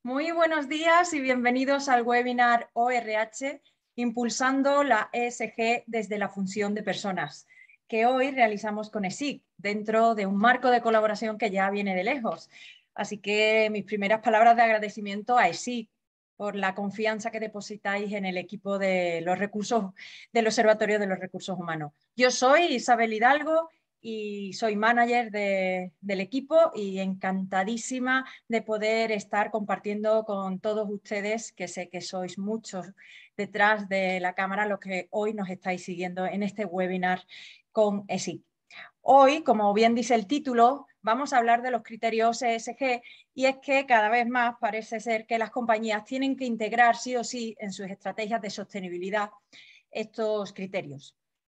Muy buenos días y bienvenidos al webinar ORH, impulsando la ESG desde la función de personas, que hoy realizamos con ESIC, dentro de un marco de colaboración que ya viene de lejos. Así que mis primeras palabras de agradecimiento a ESIC por la confianza que depositáis en el equipo de los recursos del Observatorio de los Recursos Humanos. Yo soy Isabel Hidalgo y soy manager del equipo y encantadísima de poder estar compartiendo con todos ustedes, que sé que sois muchos detrás de la cámara los que hoy nos estáis siguiendo en este webinar con ESIC. Hoy, como bien dice el título, vamos a hablar de los criterios ESG y es que cada vez más parece ser que las compañías tienen que integrar sí o sí en sus estrategias de sostenibilidad estos criterios.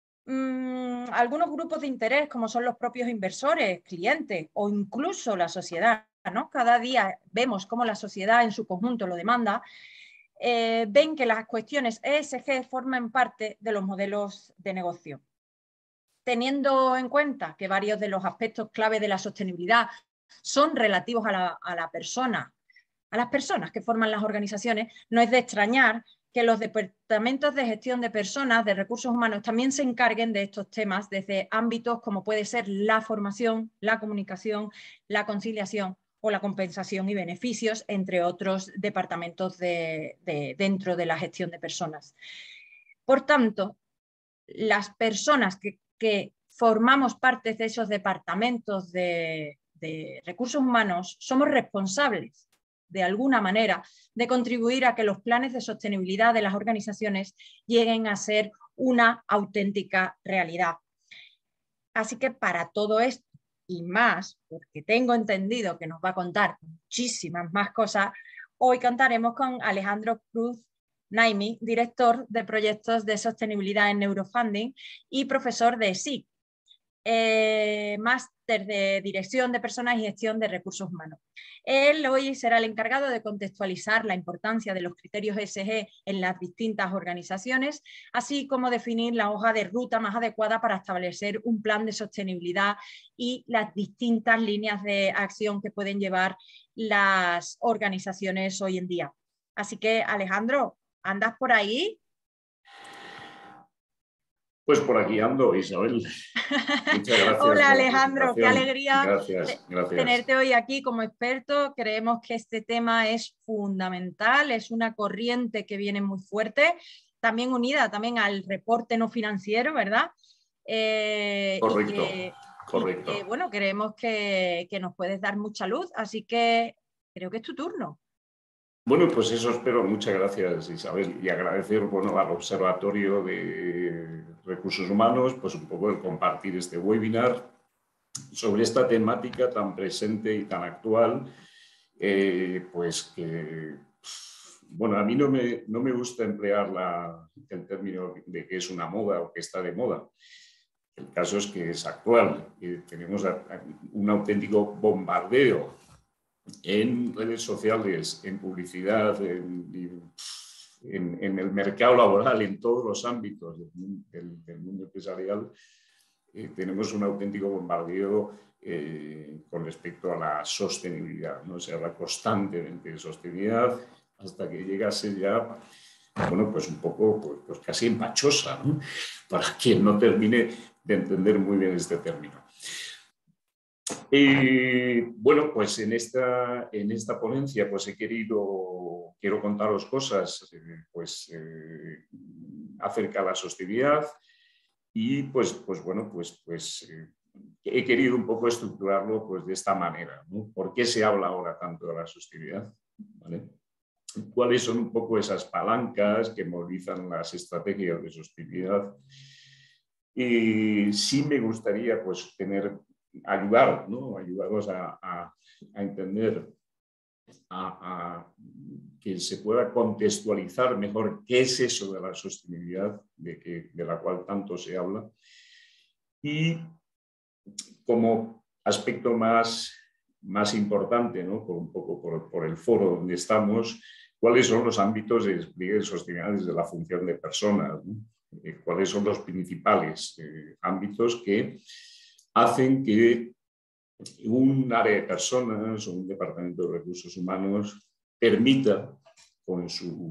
Algunos grupos de interés, como son los propios inversores, clientes o incluso la sociedad, ¿no? Cada día vemos cómo la sociedad en su conjunto lo demanda, ven que las cuestiones ESG forman parte de los modelos de negocio. Teniendo en cuenta que varios de los aspectos clave de la sostenibilidad son relativos a la persona, a las personas que forman las organizaciones, no es de extrañar que los departamentos de gestión de personas, de recursos humanos, también se encarguen de estos temas desde ámbitos como puede ser la formación, la comunicación, la conciliación o la compensación y beneficios, entre otros departamentos dentro de la gestión de personas. Por tanto, las personas que formamos parte de esos departamentos de recursos humanos somos responsables de alguna manera de contribuir a que los planes de sostenibilidad de las organizaciones lleguen a ser una auténtica realidad. Así que para todo esto y más, porque tengo entendido que nos va a contar muchísimas más cosas, hoy contaremos con Alejandro Cruz Naimi, director de proyectos de sostenibilidad en Neurofunding y profesor de ESIC, máster de dirección de personas y gestión de recursos humanos. Él hoy será el encargado de contextualizar la importancia de los criterios ESG en las distintas organizaciones, así como definir la hoja de ruta más adecuada para establecer un plan de sostenibilidad y las distintas líneas de acción que pueden llevar las organizaciones hoy en día. Así que, Alejandro, ¿andas por ahí? Pues por aquí ando, Isabel. Muchas gracias. Hola, por la Alejandro, qué alegría gracias. tenerte hoy aquí como experto. Creemos que este tema es fundamental, es una corriente que viene muy fuerte, también unida también al reporte no financiero, ¿verdad? Correcto, Y que, bueno, creemos que nos puedes dar mucha luz, así que creo que es tu turno. Bueno, pues eso espero. Muchas gracias, Isabel, y agradecer, bueno, al Observatorio de Recursos Humanos, pues un poco el compartir este webinar sobre esta temática tan presente y tan actual, pues que, bueno, a mí no me gusta emplear el término de que es una moda o que está de moda. El caso es que es actual. Tenemos un auténtico bombardeo en redes sociales, en publicidad, en el mercado laboral, en todos los ámbitos del mundo empresarial. Tenemos un auténtico bombardeo con respecto a la sostenibilidad, ¿no? Se habla constantemente de sostenibilidad hasta que llega a ser ya, bueno, pues un poco, pues casi empachosa, ¿no? Para quien no termine de entender muy bien este término. Bueno, pues en esta ponencia pues quiero contaros cosas acerca de la sostenibilidad y bueno, he querido un poco estructurarlo pues de esta manera, ¿no? ¿Por qué se habla ahora tanto de la sostenibilidad? ¿Vale? ¿Cuáles son un poco esas palancas que movilizan las estrategias de sostenibilidad? Y sí me gustaría pues ayudar, ¿no? Ayudaros a entender, a que se pueda contextualizar mejor qué es eso de la sostenibilidad de la cual tanto se habla, y como aspecto más importante, ¿no? Un poco por el foro donde estamos, cuáles son los ámbitos de despliegue de sostenibilidad desde la función de personas, ¿no? Cuáles son los principales ámbitos que hacen que un área de personas o un departamento de recursos humanos permita, con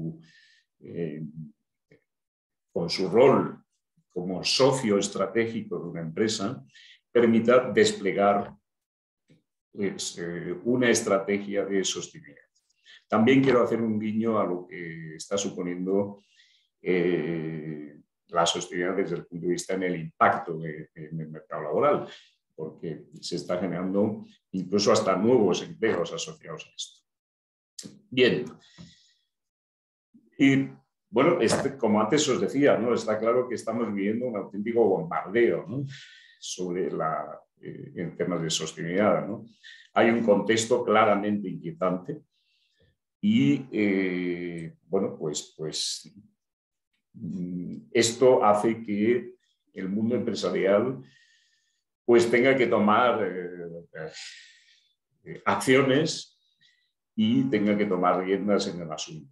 su rol como socio estratégico de una empresa, permita desplegar pues, una estrategia de sostenibilidad. También quiero hacer un guiño a lo que está suponiendo la sostenibilidad desde el punto de vista en el impacto en el mercado laboral, porque se está generando incluso hasta nuevos empleos asociados a esto. Bien. Y bueno, como antes os decía, ¿no? Está claro que estamos viviendo un auténtico bombardeo, ¿no? Sobre en temas de sostenibilidad, ¿no? Hay un contexto claramente inquietante y bueno, pues esto hace que el mundo empresarial pues tenga que tomar acciones y tenga que tomar riendas en el asunto.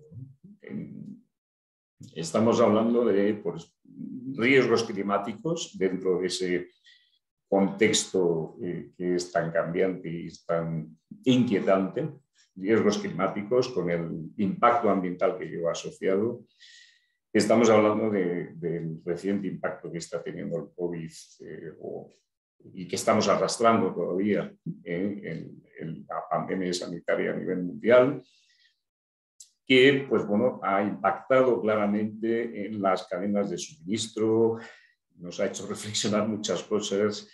Estamos hablando de pues, riesgos climáticos dentro de ese contexto que es tan cambiante y tan inquietante, riesgos climáticos con el impacto ambiental que lleva asociado. Estamos hablando del reciente impacto que está teniendo el COVID y que estamos arrastrando todavía en la pandemia sanitaria a nivel mundial, que pues, bueno, ha impactado claramente en las cadenas de suministro, nos ha hecho reflexionar muchas cosas,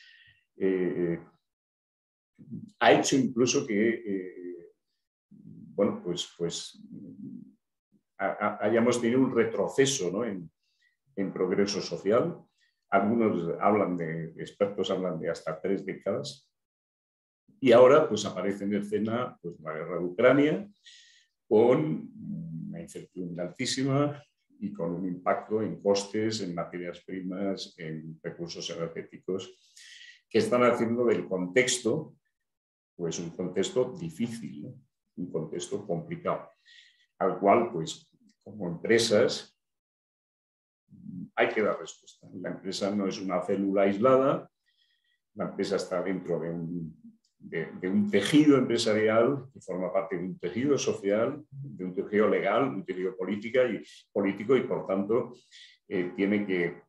ha hecho incluso que bueno, pues hayamos tenido un retroceso, ¿no? en progreso social. Algunos expertos hablan de hasta 3 décadas. Y ahora pues aparece en escena pues, la guerra de Ucrania, con una incertidumbre altísima y con un impacto en costes, en materias primas, en recursos energéticos, que están haciendo del contexto pues un contexto difícil, ¿no? Un contexto complicado, al cual pues como empresas hay que dar respuesta. La empresa no es una célula aislada, la empresa está dentro de un tejido empresarial que forma parte de un tejido social, de un tejido legal, un tejido político y por tanto tiene que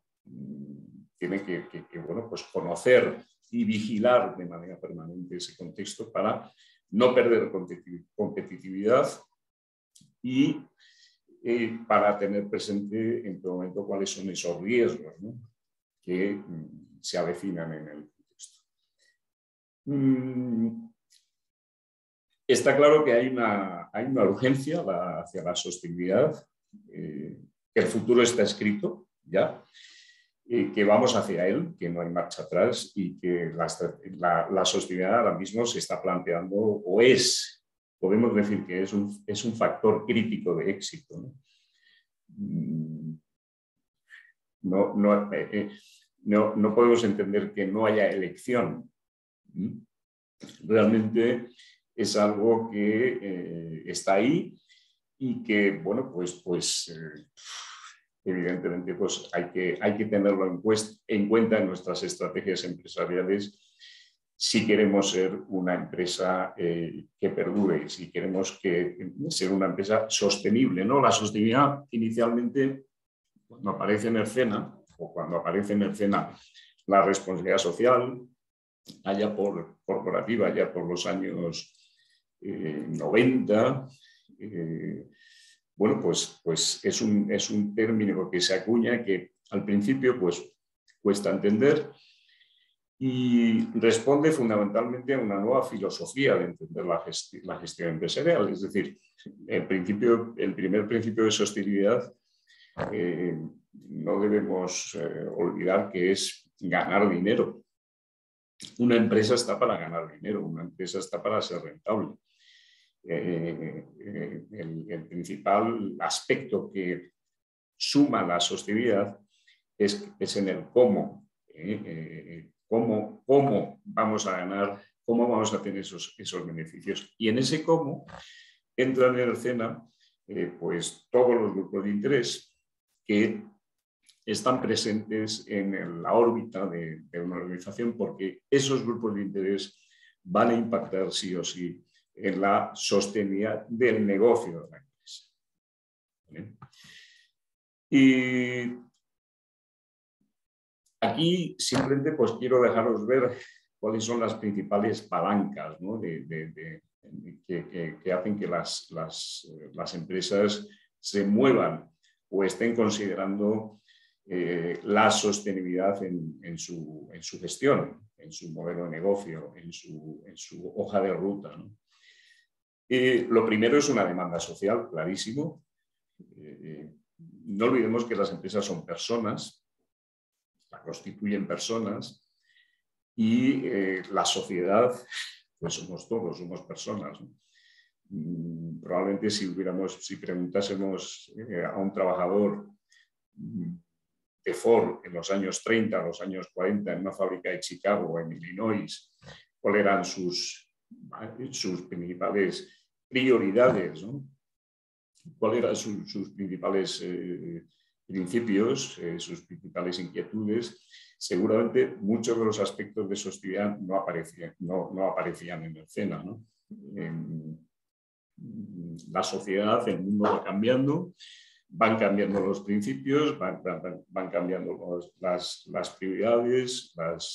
bueno, pues conocer y vigilar de manera permanente ese contexto para no perder competitividad y para tener presente en todo momento cuáles son esos riesgos, ¿no? Que se avecinan en el contexto. Está claro que hay una urgencia hacia la sostenibilidad, que el futuro está escrito ya, que vamos hacia él, que no hay marcha atrás y que la sostenibilidad ahora mismo se está planteando o podemos decir que es un factor crítico de éxito, ¿no? No podemos entender que no haya elección. Realmente es algo que está ahí y que, bueno, pues evidentemente pues hay que tenerlo en cuenta en nuestras estrategias empresariales si queremos ser una empresa que perdure, si queremos ser una empresa sostenible, ¿no? La sostenibilidad inicialmente, cuando aparece en escena la responsabilidad social, allá corporativa, allá por los años 90, bueno, pues es un término que se acuña que al principio pues cuesta entender y responde fundamentalmente a una nueva filosofía de entender la gestión empresarial. Es decir, el primer principio de sostenibilidad no debemos olvidar que es ganar dinero. Una empresa está para ganar dinero, una empresa está para ser rentable. El principal aspecto que suma la sostenibilidad es en el cómo. Cómo vamos a ganar, cómo vamos a tener esos beneficios. Y en ese cómo entran en escena pues todos los grupos de interés que están presentes en la órbita de una organización, porque esos grupos de interés van a impactar sí o sí en la sostenibilidad del negocio de la empresa. ¿Vale? Y aquí simplemente pues quiero dejaros ver cuáles son las principales palancas, ¿no? que hacen que las empresas se muevan o estén considerando la sostenibilidad en su gestión, en su modelo de negocio, en su hoja de ruta, ¿no? Lo primero es una demanda social, clarísimo. No olvidemos que las empresas son personas, la constituyen personas, y la sociedad, pues somos todos, somos personas, ¿no? Probablemente si preguntásemos a un trabajador de Ford en los años 30, los años 40, en una fábrica de Chicago o en Illinois, cuáles eran sus principales prioridades, ¿no? Cuáles eran sus principales principios, sus principales inquietudes, seguramente muchos de los aspectos de sostenibilidad no aparecían en escena, ¿no? La sociedad, el mundo va cambiando, van cambiando los principios, van cambiando las prioridades,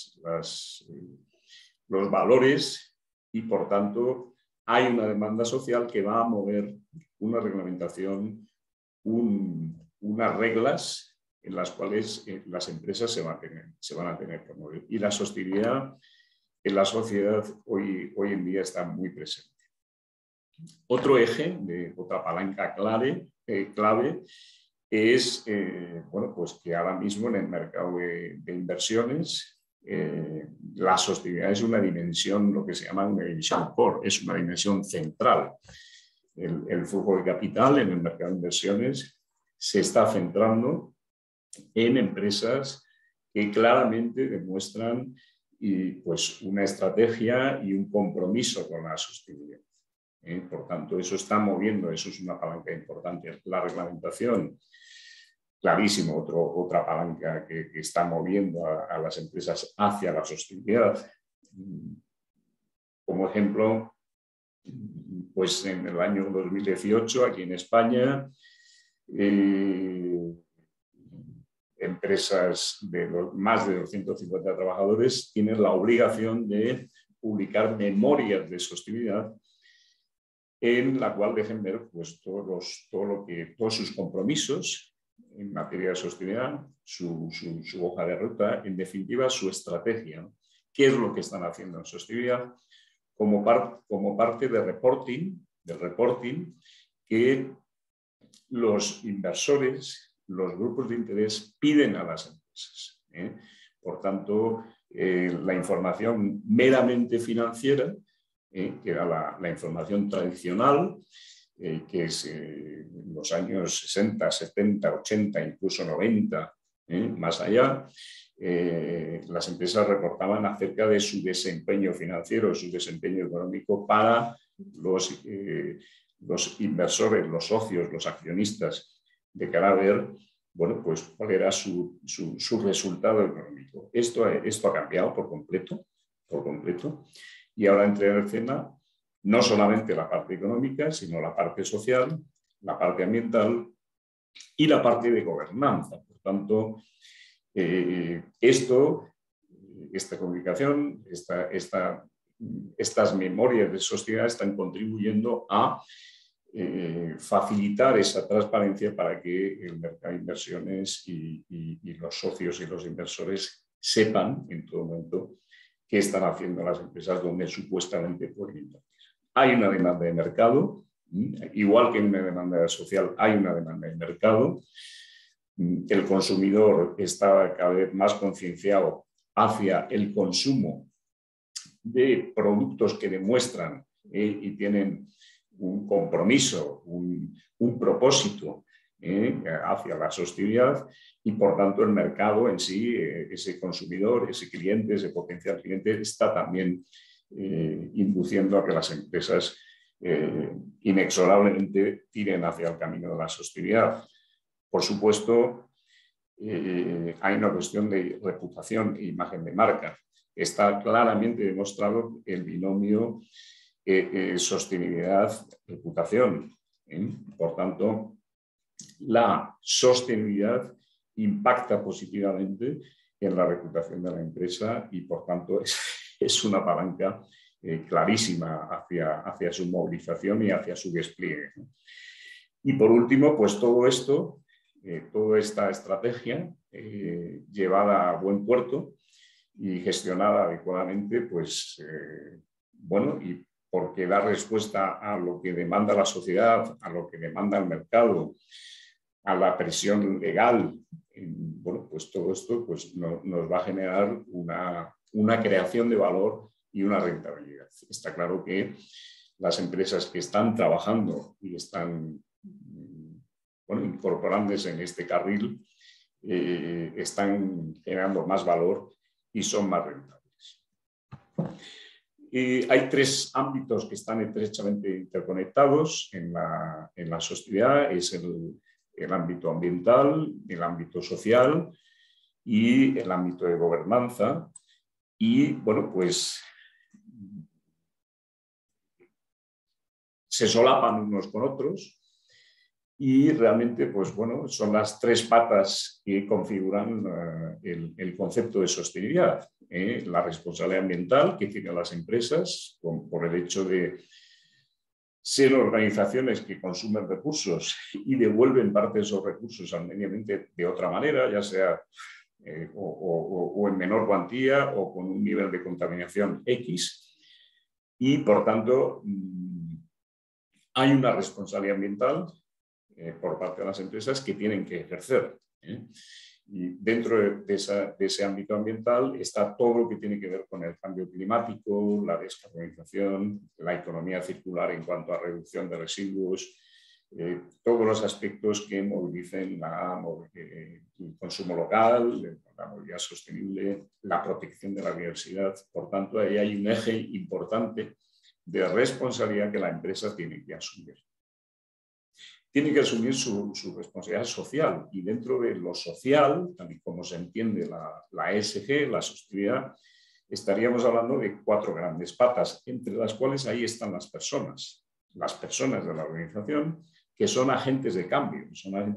los valores, y por tanto hay una demanda social que va a mover una reglamentación, unas reglas en las cuales las empresas se van a tener que mover. Y la sostenibilidad en la sociedad hoy en día está muy presente. Otro eje, otra palanca clave es bueno, pues que ahora mismo en el mercado de inversiones la sostenibilidad es una dimensión, lo que se llama una dimensión core, es una dimensión central. El flujo de capital en el mercado de inversiones se está centrando en empresas que claramente demuestran pues una estrategia y un compromiso con la sostenibilidad. Por tanto, eso está moviendo, eso es una palanca importante. La reglamentación, clarísimo, otra palanca que está moviendo a las empresas hacia la sostenibilidad. Como ejemplo, pues en el año 2018, aquí en España, empresas de más de 250 trabajadores tienen la obligación de publicar memorias de sostenibilidad en la cual dejen ver pues, todos sus compromisos en materia de sostenibilidad, su hoja de ruta, en definitiva su estrategia, ¿no? ¿Qué es lo que están haciendo en sostenibilidad? Como parte del reporting que los inversores, los grupos de interés piden a las empresas. Por tanto, la información meramente financiera, que era la información tradicional, que es en los años 60, 70, 80, incluso 90, más allá, las empresas reportaban acerca de su desempeño financiero, su desempeño económico para los inversores, los socios, los accionistas, de cara a ver, bueno, pues cuál era su resultado económico. Esto ha cambiado por completo, y ahora entra en escena no solamente la parte económica, sino la parte social, la parte ambiental y la parte de gobernanza. Por tanto, esta comunicación, estas memorias de sostenibilidad están contribuyendo a facilitar esa transparencia para que el mercado de inversiones y los socios y los inversores sepan en todo momento qué están haciendo las empresas donde supuestamente pueden invertir. Hay una demanda de mercado, igual que una demanda social, hay una demanda de mercado. El consumidor está cada vez más concienciado hacia el consumo de productos que demuestran y tienen un compromiso, un propósito hacia la sostenibilidad, y por tanto el mercado en sí, ese consumidor, ese cliente, ese potencial cliente, está también induciendo a que las empresas inexorablemente tiren hacia el camino de la sostenibilidad. Por supuesto, hay una cuestión de reputación e imagen de marca. Está claramente demostrado el binomio sostenibilidad, reputación. Por tanto, la sostenibilidad impacta positivamente en la reputación de la empresa y, por tanto, es una palanca clarísima hacia su movilización y hacia su despliegue. Y, por último, pues todo esto, toda esta estrategia llevada a buen puerto y gestionada adecuadamente, pues, bueno, y porque da respuesta a lo que demanda la sociedad, a lo que demanda el mercado, a la presión legal, bueno, pues todo esto pues, nos va a generar una creación de valor y una rentabilidad. Está claro que las empresas que están trabajando y están, bueno, incorporándose en este carril están generando más valor y son más rentables. Hay tres ámbitos que están estrechamente interconectados en la sostenibilidad. Es el ámbito ambiental, el ámbito social y el ámbito de gobernanza. Y, bueno, pues se solapan unos con otros y realmente, pues bueno, son las tres patas que configuran el concepto de sostenibilidad. La responsabilidad ambiental que tienen las empresas por el hecho de ser organizaciones que consumen recursos y devuelven parte de esos recursos al medio ambiente de otra manera, ya sea o en menor cuantía o con un nivel de contaminación X. Y, por tanto, hay una responsabilidad ambiental por parte de las empresas que tienen que ejercer. Y dentro de ese ámbito ambiental está todo lo que tiene que ver con el cambio climático, la descarbonización, la economía circular en cuanto a reducción de residuos, todos los aspectos que movilicen el consumo local, la movilidad sostenible, la protección de la biodiversidad. Por tanto, ahí hay un eje importante de responsabilidad que la empresa tiene que asumir. Tiene que asumir su responsabilidad social, y dentro de lo social, también como se entiende la ESG, la sostenibilidad, estaríamos hablando de cuatro grandes patas, entre las cuales ahí están las personas de la organización, que son agentes de cambio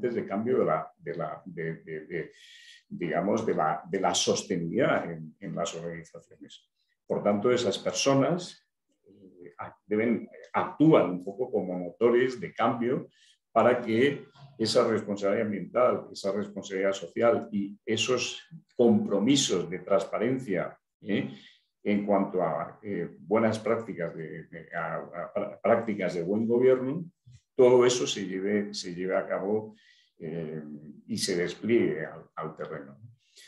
de la sostenibilidad en las organizaciones. Por tanto, esas personas actúan un poco como motores de cambio para que esa responsabilidad ambiental, esa responsabilidad social y esos compromisos de transparencia en cuanto a buenas prácticas prácticas de buen gobierno, todo eso se lleve a cabo y se despliegue al terreno.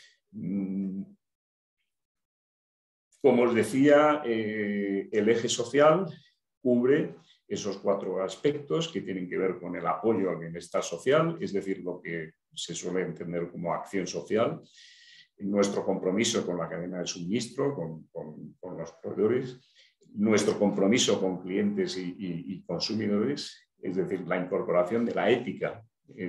Como os decía, el eje social cubre esos cuatro aspectos que tienen que ver con el apoyo al bienestar social, es decir, lo que se suele entender como acción social, nuestro compromiso con la cadena de suministro, con los proveedores, nuestro compromiso con clientes y consumidores, es decir, la incorporación de la ética,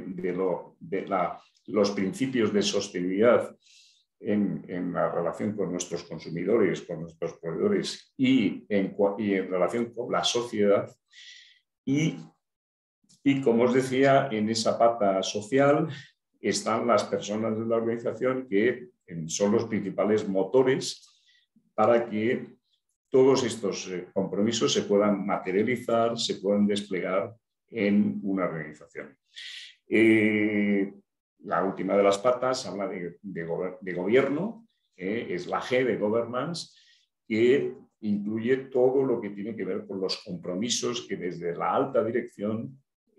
los principios de sostenibilidad en la relación con nuestros consumidores, con nuestros proveedores y en relación con la sociedad. Y como os decía, en esa pata social están las personas de la organización que son los principales motores para que todos estos compromisos se puedan materializar, se puedan desplegar en una organización. La última de las patas habla de gobierno, es la G de governance, que incluye todo lo que tiene que ver con los compromisos que desde la alta dirección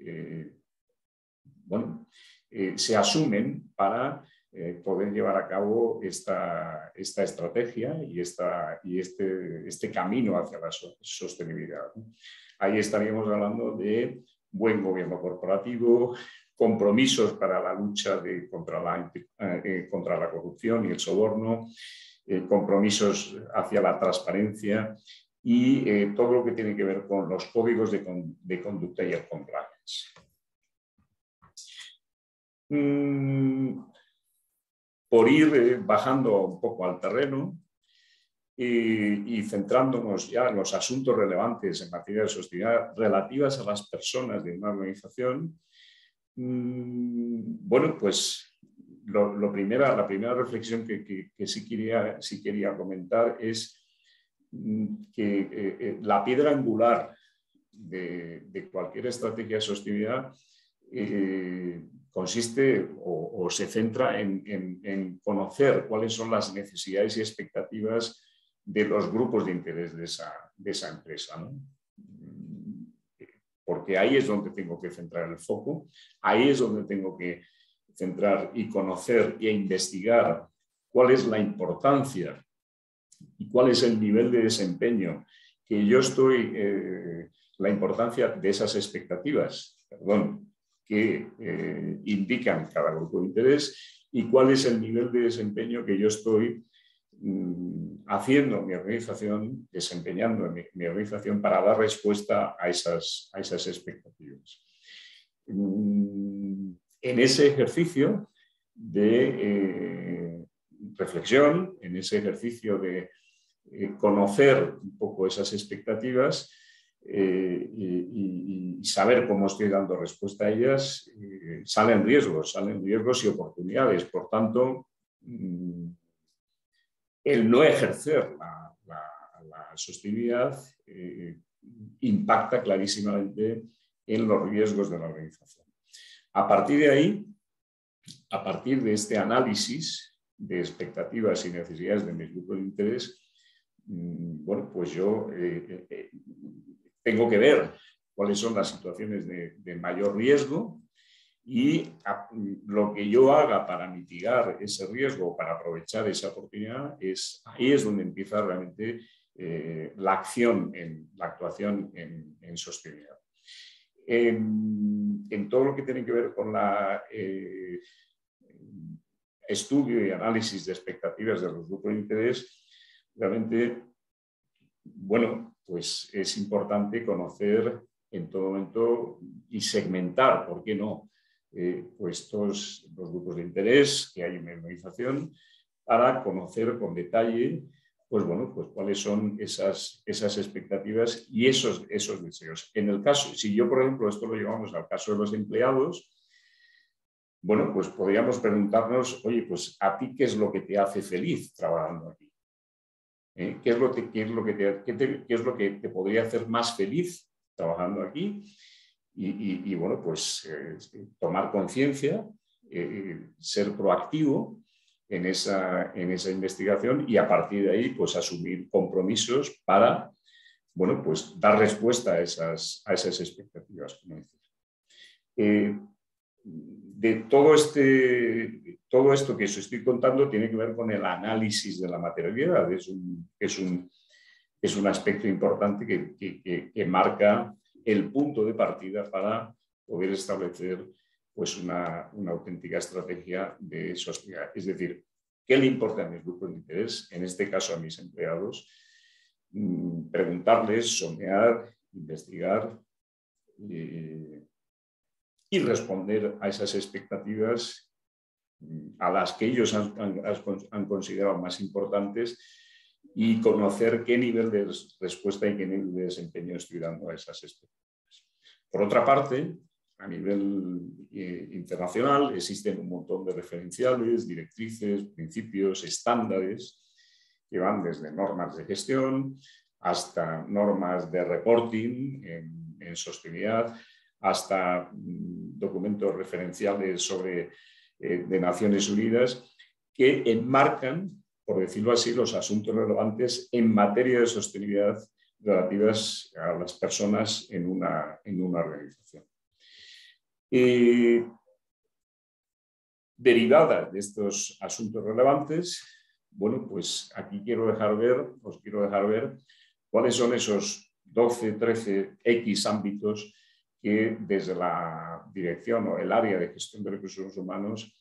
se asumen para poder llevar a cabo esta estrategia y este camino hacia la sostenibilidad. Ahí estaríamos hablando de buen gobierno corporativo, compromisos para la lucha contra la corrupción y el soborno, compromisos hacia la transparencia y todo lo que tiene que ver con los códigos de conducta y el compliance. Por ir bajando un poco al terreno, y centrándonos ya en los asuntos relevantes en materia de sostenibilidad relativas a las personas de una organización, bueno, pues la primera reflexión que sí quería comentar es que la piedra angular de cualquier estrategia de sostenibilidad consiste o se centra en conocer cuáles son las necesidades y expectativas de los grupos de interés de esa empresa, ¿no? Porque ahí es donde tengo que centrar el foco, ahí es donde tengo que centrar y conocer e investigar cuál es la importancia y cuál es el nivel de desempeño que yo estoy, la importancia de esas expectativas, que indican cada grupo de interés y cuál es el nivel de desempeño que yo estoy haciendo mi organización, desempeñando mi organización para dar respuesta a esas expectativas. En ese ejercicio de reflexión, en ese ejercicio de conocer un poco esas expectativas y saber cómo estoy dando respuesta a ellas, salen riesgos y oportunidades. Por tanto, el no ejercer la sostenibilidad impacta clarísimamente en los riesgos de la organización. A partir de ahí, a partir de este análisis de expectativas y necesidades de mis grupos de interés, bueno, pues yo tengo que ver cuáles son las situaciones de mayor riesgo y lo que yo haga para mitigar ese riesgo, para aprovechar esa oportunidad, ahí es donde empieza realmente la actuación en sostenibilidad. En todo lo que tiene que ver con la estudio y análisis de expectativas de los grupos de interés, realmente, bueno, pues es importante conocer en todo momento y segmentar, ¿por qué no?, pues todos los grupos de interés que hay en la organización para conocer con detalle, pues bueno, pues cuáles son esas expectativas y esos deseos. En el caso, si yo, por ejemplo, esto lo llevamos al caso de los empleados, bueno, pues podríamos preguntarnos, oye, pues a ti, ¿qué es lo que te hace feliz trabajando aquí? ¿Qué es lo que te podría hacer más feliz trabajando aquí? Y bueno, pues tomar conciencia, ser proactivo en esa investigación y a partir de ahí, pues asumir compromisos para, bueno, pues dar respuesta a esas expectativas, como decía. De todo esto que os estoy contando tiene que ver con el análisis de la materialidad. Es un aspecto importante que marca el punto de partida para poder establecer pues una auténtica estrategia de sostenibilidad. Es decir, ¿qué le importa a mis grupos de interés? En este caso a mis empleados, preguntarles, soñar, investigar y responder a esas expectativas a las que ellos han considerado más importantes y conocer qué nivel de respuesta y qué nivel de desempeño estoy dando a esas expectativas. Por otra parte, a nivel internacional existen un montón de referenciales, directrices, principios, estándares que van desde normas de gestión hasta normas de reporting en sostenibilidad, hasta documentos referenciales de Naciones Unidas que enmarcan, por decirlo así, los asuntos relevantes en materia de sostenibilidad relativas a las personas en una organización. Derivada de estos asuntos relevantes, bueno, pues aquí os quiero dejar ver cuáles son esos 12, 13 X ámbitos que desde la dirección o el área de gestión de recursos humanos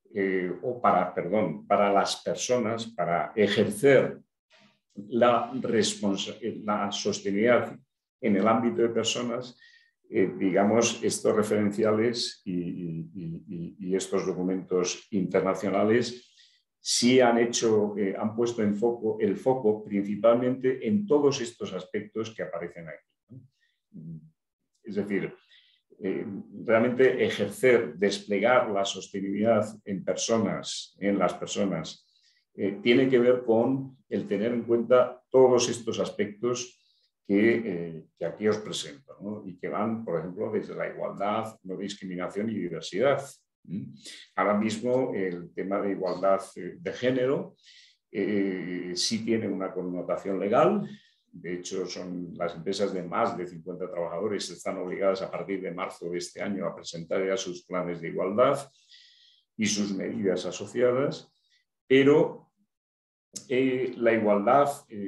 para las personas, para ejercer la sostenibilidad en el ámbito de personas, digamos, estos referenciales y estos documentos internacionales sí han puesto el foco principalmente en todos estos aspectos que aparecen aquí, ¿no? Es decir, realmente desplegar la sostenibilidad en las personas, tiene que ver con el tener en cuenta todos estos aspectos que aquí os presento, ¿no? Y que van, por ejemplo, desde la igualdad, no discriminación y diversidad. Ahora mismo el tema de igualdad de género sí tiene una connotación legal. De hecho, las empresas de más de 50 trabajadores están obligadas a partir de marzo de este año a presentar ya sus planes de igualdad y sus medidas asociadas, pero la igualdad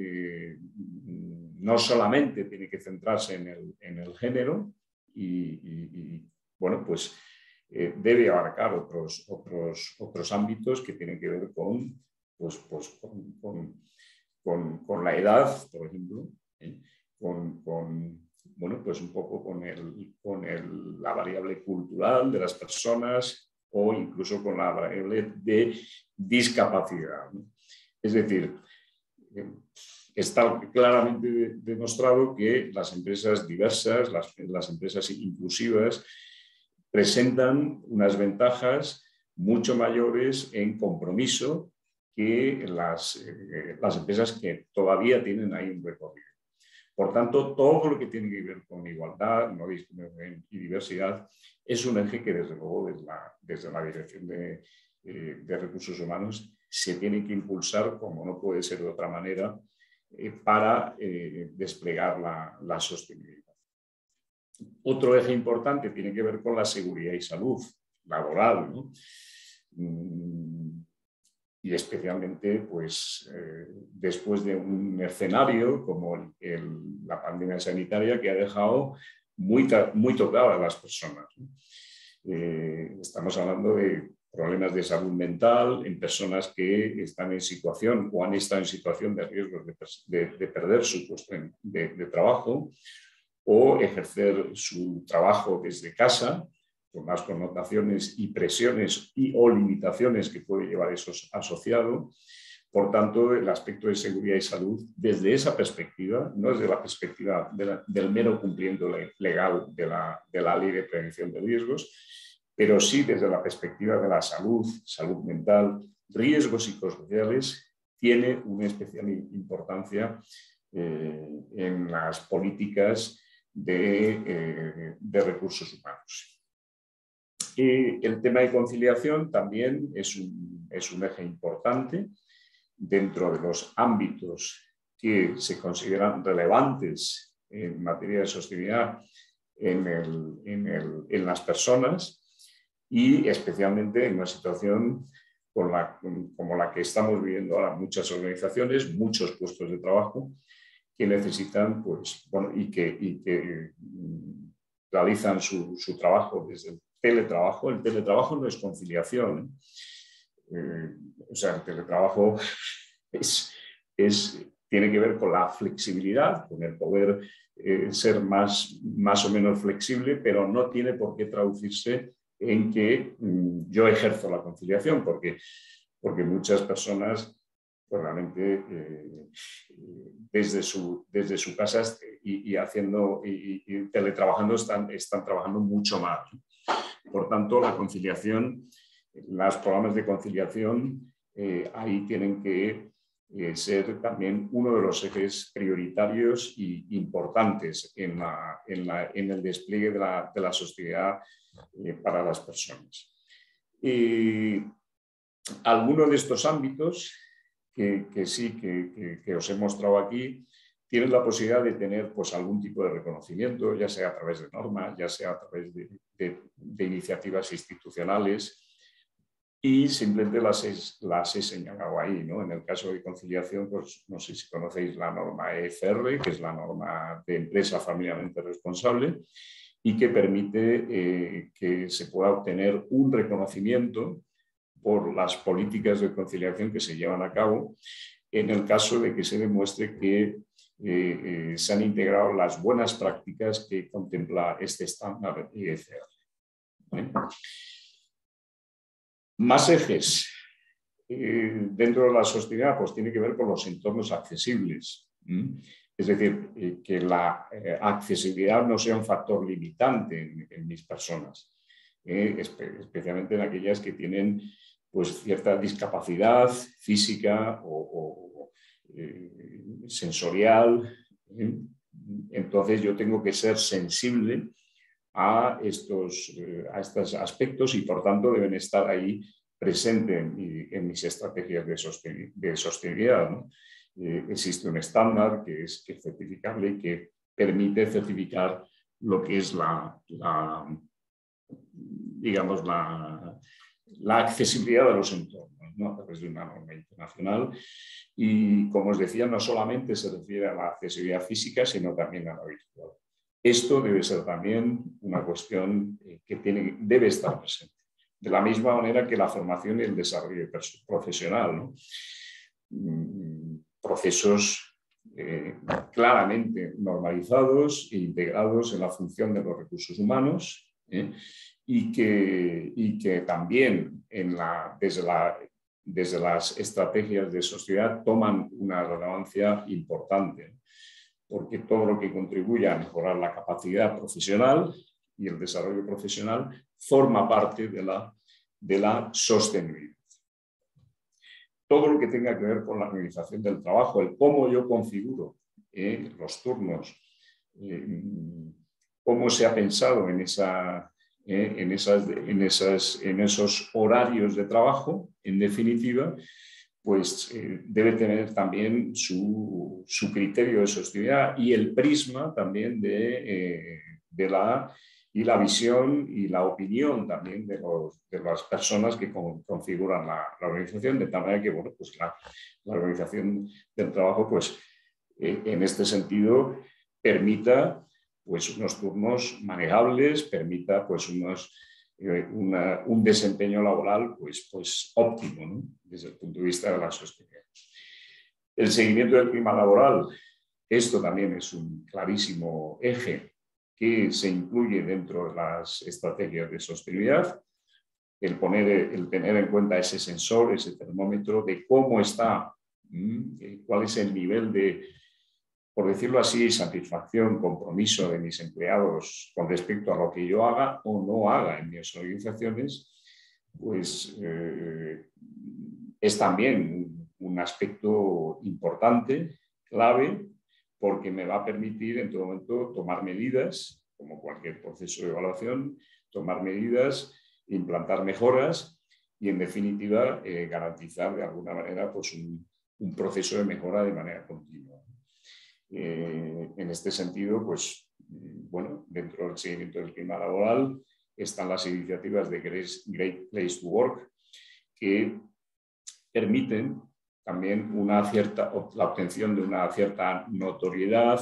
no solamente tiene que centrarse en el género y bueno, pues debe abarcar otros ámbitos que tienen que ver con la edad, por ejemplo, bueno, pues un poco con la variable cultural de las personas o incluso con la variable de discapacidad, ¿no? Es decir, está claramente demostrado que las empresas diversas, las empresas inclusivas, presentan unas ventajas mucho mayores en compromiso que las empresas que todavía tienen ahí un recorrido. Por tanto, todo lo que tiene que ver con igualdad, no discriminación y diversidad es un eje que, desde luego, desde la Dirección de Recursos Humanos se tiene que impulsar, como no puede ser de otra manera, para desplegar la sostenibilidad. Otro eje importante tiene que ver con la seguridad y salud laboral, ¿no? Y especialmente pues, después de un escenario como la pandemia sanitaria que ha dejado muy tocadas a las personas, ¿no? Estamos hablando de problemas de salud mental en personas que están en situación o han estado en situación de riesgo de perder su puesto de trabajo o ejercer su trabajo desde casa, con las connotaciones y presiones o limitaciones que puede llevar eso asociado. Por tanto, el aspecto de seguridad y salud, desde esa perspectiva, no desde la perspectiva del mero cumplimiento legal de la Ley de Prevención de Riesgos, pero sí desde la perspectiva de la salud mental, riesgos psicosociales, tiene una especial importancia en las políticas de recursos humanos. El tema de conciliación también es un eje importante dentro de los ámbitos que se consideran relevantes en materia de sostenibilidad en las personas y especialmente en una situación como la que estamos viviendo ahora. Muchas organizaciones, muchos puestos de trabajo que necesitan, pues, bueno, y que realizan su trabajo desde el teletrabajo. El teletrabajo no es conciliación. O sea, el teletrabajo tiene que ver con la flexibilidad, con el poder ser más o menos flexible, pero no tiene por qué traducirse en que yo ejerzo la conciliación, porque muchas personas pues realmente desde su casa y teletrabajando están trabajando mucho más. Por tanto, la conciliación, los programas de conciliación ahí tienen que ser también uno de los ejes prioritarios e importantes en el despliegue de la sostenibilidad para las personas. Algunos de estos ámbitos que os he mostrado aquí tienen la posibilidad de tener pues, algún tipo de reconocimiento, ya sea a través de normas, ya sea a través de iniciativas institucionales, y simplemente las he señalado ahí, ¿no? En el caso de conciliación, pues no sé si conocéis la norma EFR, que es la norma de empresa familiarmente responsable, y que permite que se pueda obtener un reconocimiento por las políticas de conciliación que se llevan a cabo en el caso de que se demuestre que se han integrado las buenas prácticas que contempla este estándar EFR. ¿Vale? Más ejes. dentro de la sostenibilidad, pues tiene que ver con los entornos accesibles. Es decir, que la accesibilidad no sea un factor limitante en mis personas, especialmente en aquellas que tienen pues, cierta discapacidad física o sensorial. Entonces yo tengo que ser sensible a estos aspectos y por tanto deben estar ahí presentes en mis estrategias de sostenibilidad, ¿no? Existe un estándar que es certificable y que permite certificar lo que es digamos, la accesibilidad de los entornos, ¿no? A través de una norma internacional. Y, como os decía, no solamente se refiere a la accesibilidad física, sino también a la virtual. Esto debe ser también una cuestión que debe estar presente. De la misma manera que la formación y el desarrollo profesional, ¿no? Procesos claramente normalizados e integrados en la función de los recursos humanos, y que también desde las estrategias de sociedad toman una relevancia importante, porque todo lo que contribuye a mejorar la capacidad profesional y el desarrollo profesional forma parte de la sostenibilidad. Todo lo que tenga que ver con la organización del trabajo, el cómo yo configuro los turnos, cómo se ha pensado en esos horarios de trabajo, en definitiva, pues debe tener también su criterio de sostenibilidad y el prisma también y la visión y la opinión también de las personas que configuran la organización, de tal manera que, bueno, pues la organización del trabajo, pues en este sentido, permita pues unos turnos manejables, permita pues un desempeño laboral pues óptimo, ¿no? Desde el punto de vista de la sostenibilidad. El seguimiento del clima laboral, esto también es un clarísimo eje que se incluye dentro de las estrategias de sostenibilidad, el tener en cuenta ese sensor, ese termómetro de cómo está, cuál es el nivel de, por decirlo así, satisfacción, compromiso de mis empleados con respecto a lo que yo haga o no haga en mis organizaciones, pues es también un aspecto importante, clave, porque me va a permitir en todo momento tomar medidas, como cualquier proceso de evaluación, tomar medidas, implantar mejoras y, en definitiva, garantizar de alguna manera pues, un proceso de mejora de manera continua. En este sentido, pues, bueno, dentro del seguimiento del clima laboral están las iniciativas de Great Place to Work que permiten también la obtención de una cierta notoriedad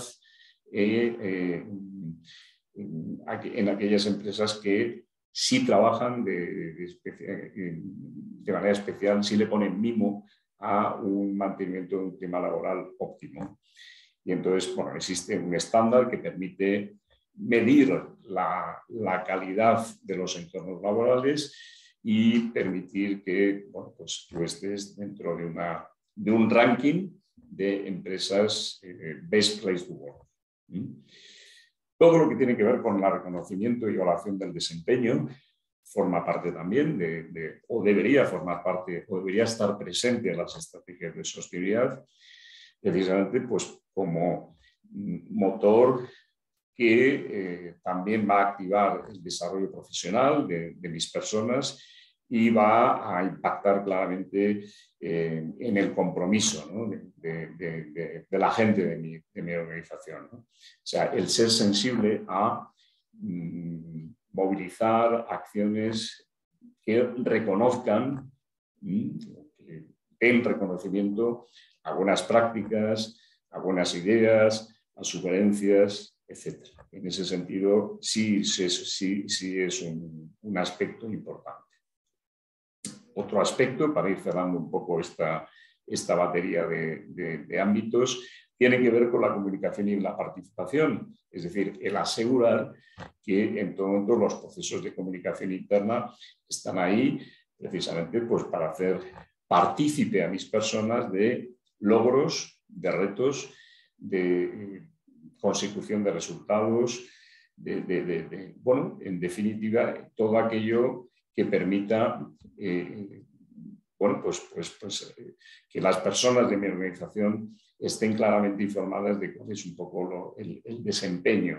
en aquellas empresas que sí trabajan de manera especial, sí le ponen mimo a un mantenimiento de un clima laboral óptimo. Y entonces, bueno, existe un estándar que permite medir la calidad de los entornos laborales y permitir que, bueno, pues tú estés dentro de un ranking de empresas Best Place to Work. Todo lo que tiene que ver con el reconocimiento y evaluación del desempeño forma parte también o debería formar parte, o debería estar presente en las estrategias de sostenibilidad, precisamente pues, como motor que también va a activar el desarrollo profesional de mis personas y va a impactar claramente en el compromiso, ¿no? de la gente de mi organización, ¿no? O sea, el ser sensible a movilizar acciones que reconozcan, que den reconocimiento a buenas prácticas, a buenas ideas, a sugerencias, etc. En ese sentido, sí es un aspecto importante. Otro aspecto, para ir cerrando un poco esta batería de ámbitos, tiene que ver con la comunicación y la participación, es decir, el asegurar que en todo momento los procesos de comunicación interna están ahí precisamente pues, para hacer partícipe a mis personas de logros, de retos, de consecución de resultados, bueno, en definitiva, todo aquello que permita bueno, que las personas de mi organización estén claramente informadas de cuál es un poco el desempeño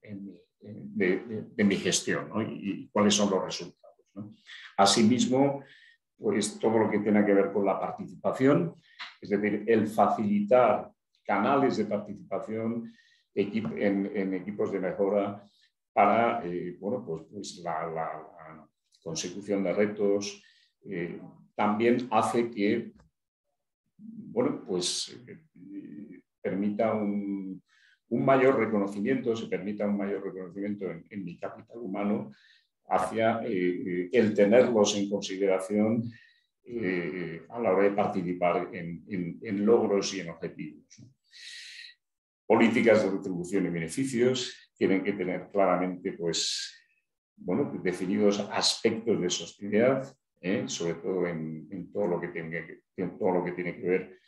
de mi gestión, ¿no? Y cuáles son los resultados, ¿no? Asimismo, pues todo lo que tiene que ver con la participación, es decir, el facilitar canales de participación en equipos de mejora para bueno, pues la consecución de retos, también hace que bueno, pues, permita un mayor reconocimiento, se permita un mayor reconocimiento en mi capital humano hacia el tenerlos en consideración a la hora de participar en logros y en objetivos, ¿no? Políticas de retribución y beneficios tienen que tener claramente, pues, bueno, definidos aspectos de sostenibilidad, sobre todo en todo lo que tiene que ver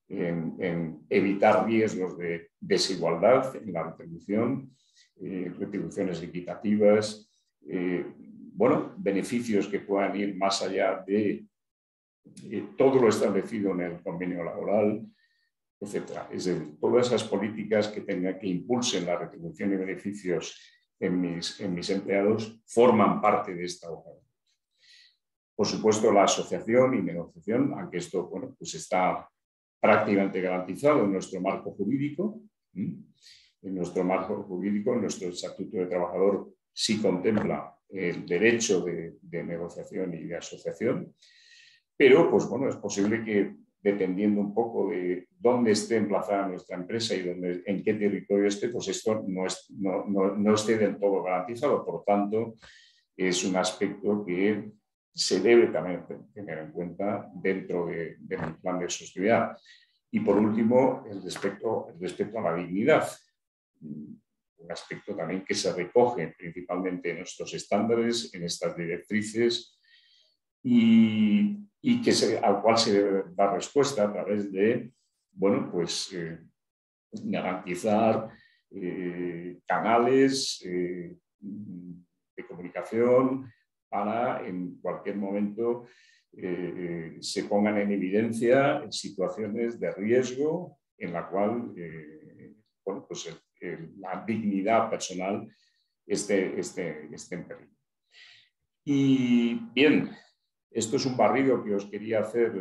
en evitar riesgos de desigualdad en la retribución, retribuciones equitativas, bueno, beneficios que puedan ir más allá de todo lo establecido en el convenio laboral, etcétera. Es decir, todas esas políticas que impulsen la retribución y beneficios en mis empleados forman parte de esta hoja. Por supuesto, la asociación y negociación, aunque esto, bueno, pues está prácticamente garantizado en nuestro marco jurídico. En nuestro marco jurídico, en nuestro Estatuto de Trabajador, sí contempla el derecho de negociación y de asociación, pero, pues bueno, es posible que, dependiendo un poco de dónde esté emplazada nuestra empresa y en qué territorio esté, pues esto no esté del todo garantizado. Por tanto, es un aspecto que se debe también tener en cuenta dentro de mi plan de sostenibilidad. Y por último, el respecto a la dignidad, un aspecto también que se recoge principalmente en nuestros estándares, en estas directrices, y al cual se debe dar respuesta a través de, bueno, pues garantizar canales de comunicación para en cualquier momento se pongan en evidencia en situaciones de riesgo en la cual bueno, pues la dignidad personal esté en peligro. Y bien, esto es un barrido que os quería hacer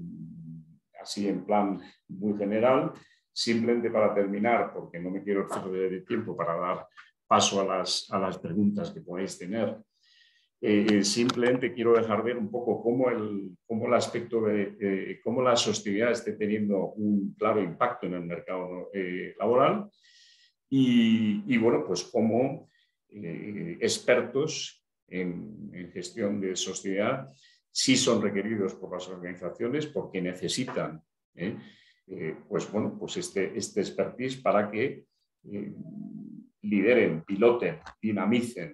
así en plan muy general, simplemente para terminar, porque no me quiero exceder de tiempo para dar paso a las preguntas que podáis tener. Simplemente quiero dejar ver un poco cómo el aspecto de cómo la sostenibilidad esté teniendo un claro impacto en el mercado laboral y bueno, pues cómo expertos en gestión de sostenibilidad sí son requeridos por las organizaciones porque necesitan pues bueno, pues este expertise para que lideren, piloten, dinamicen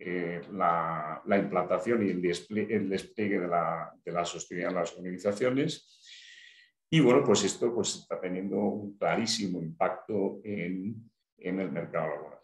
la implantación y el despliegue de la sostenibilidad en las organizaciones. Y bueno, pues esto pues está teniendo un clarísimo impacto en el mercado laboral.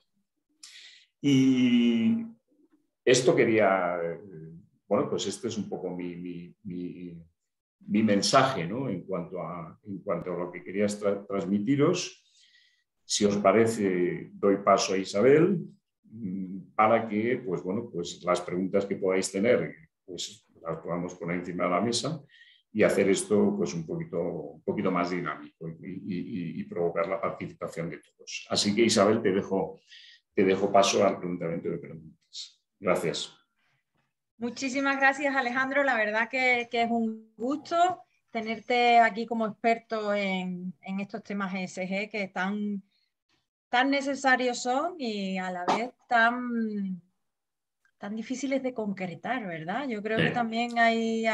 Y esto quería, bueno, pues este es un poco mi mensaje, ¿no? En cuanto a lo que quería transmitiros. Si os parece, doy paso a Isabel para que, pues bueno, pues las preguntas que podáis tener, pues las podamos poner encima de la mesa y hacer esto pues un poquito más dinámico y provocar la participación de todos. Así que, Isabel, te dejo paso al preguntamiento de preguntas. Gracias. Muchísimas gracias, Alejandro. La verdad que es un gusto tenerte aquí como experto en estos temas ESG que tan necesarios son y a la vez tan difíciles de concretar, ¿verdad? Yo creo que también hay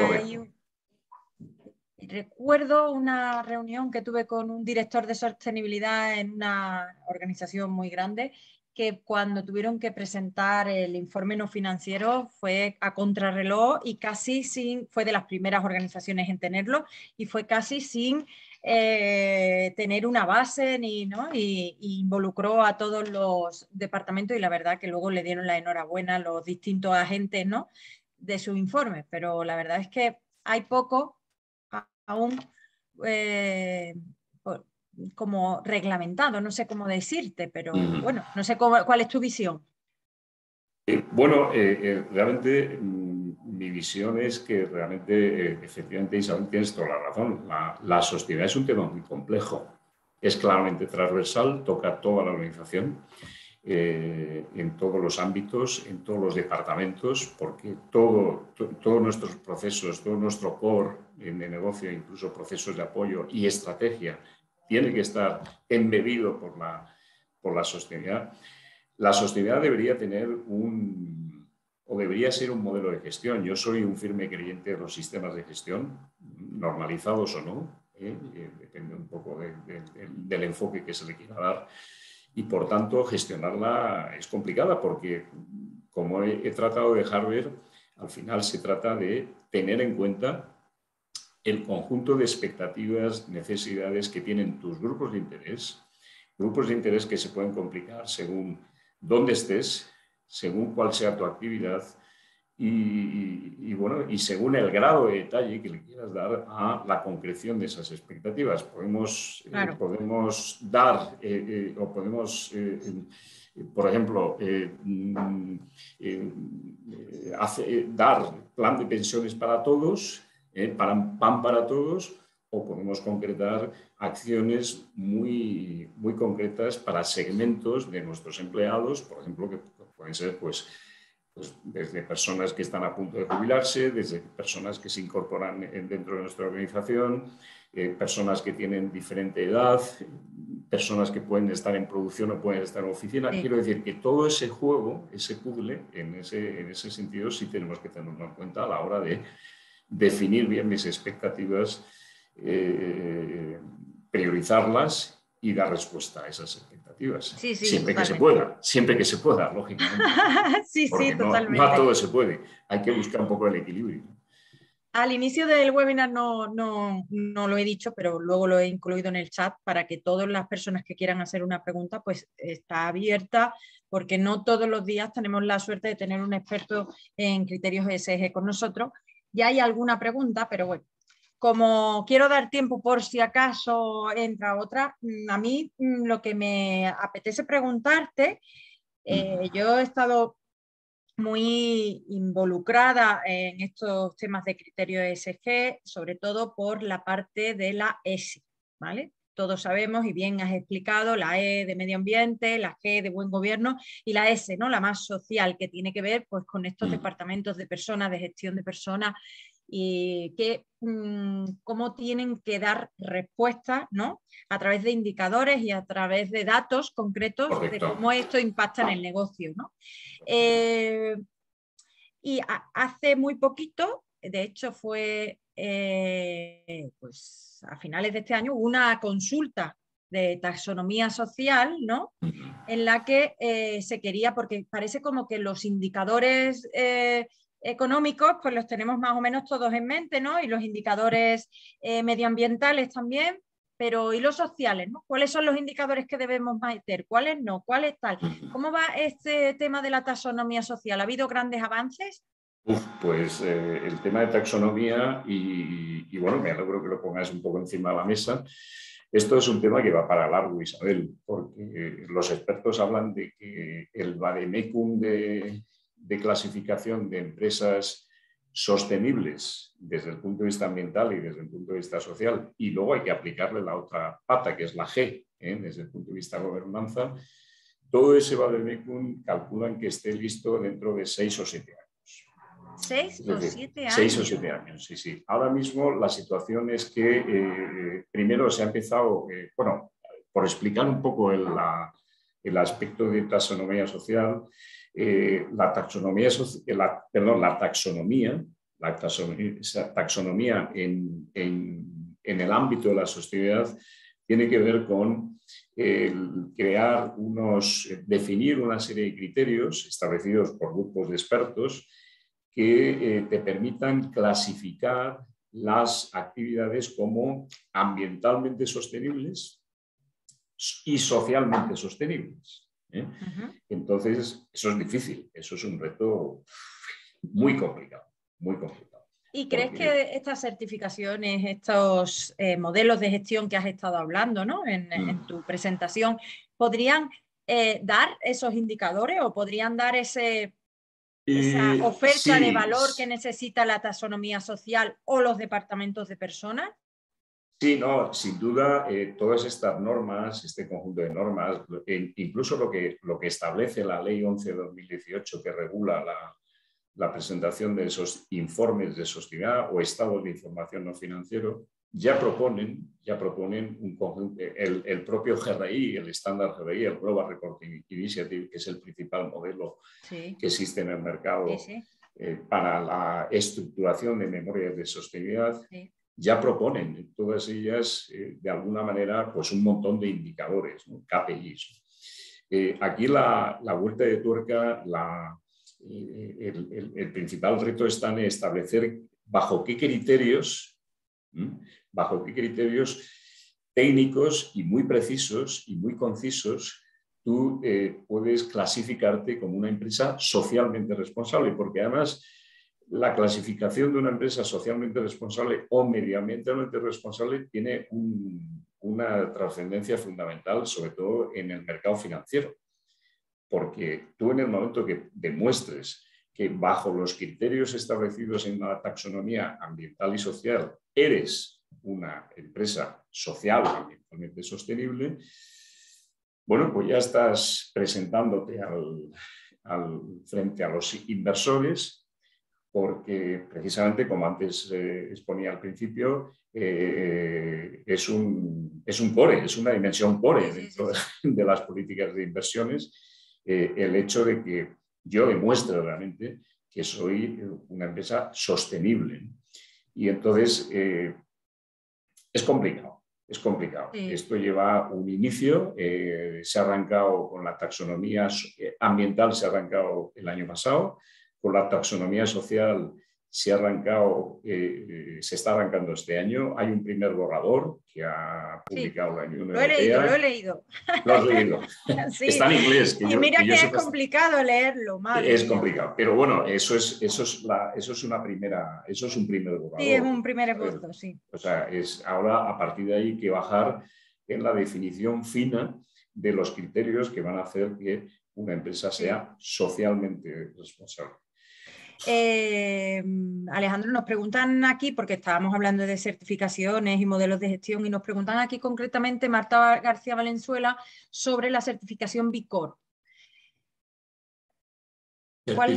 Recuerdo una reunión que tuve con un director de sostenibilidad en una organización muy grande que cuando tuvieron que presentar el informe no financiero fue a contrarreloj y casi fue de las primeras organizaciones en tenerlo y fue casi sin tener una base ¿no? y involucró a todos los departamentos y la verdad que luego le dieron la enhorabuena a los distintos agentes, ¿no? de su informe, pero la verdad es que hay poco aún como reglamentado, no sé cómo decirte, pero bueno, no sé cuál es tu visión. Realmente mi visión es que realmente, efectivamente, Isabel, tienes toda la razón. La sostenibilidad es un tema muy complejo. Es claramente transversal, toca toda la organización, en todos los ámbitos, en todos los departamentos, porque todos nuestros procesos, todo nuestro core de negocio, incluso procesos de apoyo y estrategia, tiene que estar embebido por la sostenibilidad. La sostenibilidad debería tener debería ser un modelo de gestión. Yo soy un firme creyente de los sistemas de gestión, normalizados o no, depende un poco del enfoque que se le quiera dar. Y por tanto, gestionarla es complicada porque, como he tratado de dejar ver, al final se trata de tener en cuenta el conjunto de expectativas, necesidades que tienen tus grupos de interés que se pueden complicar según dónde estés, según cuál sea tu actividad y según el grado de detalle que le quieras dar a la concreción de esas expectativas. Podemos dar o podemos, por ejemplo, dar plan de pensiones para todos, pan para todos, o podemos concretar acciones muy, muy concretas para segmentos de nuestros empleados, por ejemplo, que pueden ser pues desde personas que están a punto de jubilarse, desde personas que se incorporan dentro de nuestra organización, personas que tienen diferente edad, personas que pueden estar en producción o pueden estar en oficina. Sí. Quiero decir que todo ese juego, ese puzzle, en ese sentido sí tenemos que tenerlo en cuenta a la hora de definir bien mis expectativas, priorizarlas y dar respuesta a esas expectativas. Sí, siempre que se pueda, lógicamente. Sí, porque totalmente. No a todo se puede. Hay que buscar un poco el equilibrio. Al inicio del webinar no lo he dicho, pero luego lo he incluido en el chat para que todas las personas que quieran hacer una pregunta, pues está abierta, porque no todos los días tenemos la suerte de tener un experto en criterios ESG con nosotros. Ya hay alguna pregunta, pero bueno, como quiero dar tiempo por si acaso entra otra, a mí lo que me apetece preguntarte, yo he estado muy involucrada en estos temas de criterios ESG, sobre todo por la parte de la ESI, ¿vale? Todos sabemos y bien has explicado la E de medio ambiente, la G de buen gobierno y la S, ¿no? La más social, que tiene que ver pues, con estos departamentos de personas, de gestión de personas y cómo tienen que dar respuestas, ¿no? A través de indicadores y a través de datos concretos. Correcto. De cómo esto impacta en el negocio, ¿no? Y hace muy poquito, de hecho fue pues a finales de este año, una consulta de taxonomía social, ¿no? En la que se quería, porque parece como que los indicadores económicos pues los tenemos más o menos todos en mente, ¿no? Y los indicadores medioambientales también, pero ¿y los sociales, ¿no? ¿Cuáles son los indicadores que debemos meter? ¿Cuáles no? ¿Cuáles tal? ¿Cómo va este tema de la taxonomía social? ¿Ha habido grandes avances? Pues el tema de taxonomía y bueno, me alegro que lo pongáis un poco encima de la mesa. Esto es un tema que va para largo, Isabel, porque los expertos hablan de que el vademecum de clasificación de empresas sostenibles desde el punto de vista ambiental y desde el punto de vista social, y luego hay que aplicarle la otra pata, que es la G, desde el punto de vista de gobernanza, todo ese vademecum calculan que esté listo dentro de 6 o 7 años. 6 o 7 años. 6 o 7 años, sí, sí. Ahora mismo la situación es que primero se ha empezado, bueno, por explicar un poco el aspecto de taxonomía social, la taxonomía en el ámbito de la sostenibilidad tiene que ver con definir una serie de criterios establecidos por grupos de expertos que te permitan clasificar las actividades como ambientalmente sostenibles y socialmente sostenibles. Entonces, eso es difícil, eso es un reto muy complicado, muy complicado. ¿Y crees que estas certificaciones, estos modelos de gestión que has estado hablando, ¿no? en tu presentación, podrían dar esos indicadores o podrían dar esa oferta de valor que necesita la taxonomía social o los departamentos de personas? Sí, no, sin duda, todas estas normas, este conjunto de normas, incluso lo que establece la Ley 11 de 2018 que regula la presentación de esos informes de sostenibilidad o estados de información no financiero, ya proponen un conjunto, el propio GRI, el estándar GRI, el Global Reporting Initiative, que es el principal modelo que existe en el mercado para la estructuración de memorias de sostenibilidad. Ya proponen todas ellas, de alguna manera, pues un montón de indicadores, ¿no? KPIs. Aquí la vuelta de tuerca, el principal reto está en establecer bajo qué criterios técnicos y muy precisos y muy concisos tú puedes clasificarte como una empresa socialmente responsable, porque además la clasificación de una empresa socialmente responsable o medioambientalmente responsable tiene una trascendencia fundamental, sobre todo en el mercado financiero. Porque tú en el momento que demuestres que bajo los criterios establecidos en la taxonomía ambiental y social eres una empresa social o ambientalmente sostenible, bueno, pues ya estás presentándote frente a los inversores, porque precisamente, como antes exponía al principio, es un core, es una dimensión core dentro de las políticas de inversiones, el hecho de que yo demuestre realmente que soy una empresa sostenible. Y entonces es complicado. Es complicado. Esto lleva un inicio, se ha arrancado con la taxonomía ambiental, se ha arrancado el año pasado, con la taxonomía social se está arrancando este año. Hay un primer borrador que ha publicado la Unión Europea. Lo he leído. ¿Lo has leído? Sí. Está en inglés. Y mira que es complicado leerlo, madre Es mía. complicado, pero bueno, eso es un primer borrador. Sí, es un primer esbozo, sí. O sea, ahora a partir de ahí hay que bajar en la definición fina de los criterios que van a hacer que una empresa sea socialmente responsable. Alejandro, nos preguntan aquí, porque estábamos hablando de certificaciones y modelos de gestión, y nos preguntan aquí concretamente Marta García Valenzuela sobre la certificación B Corp. ¿Cuál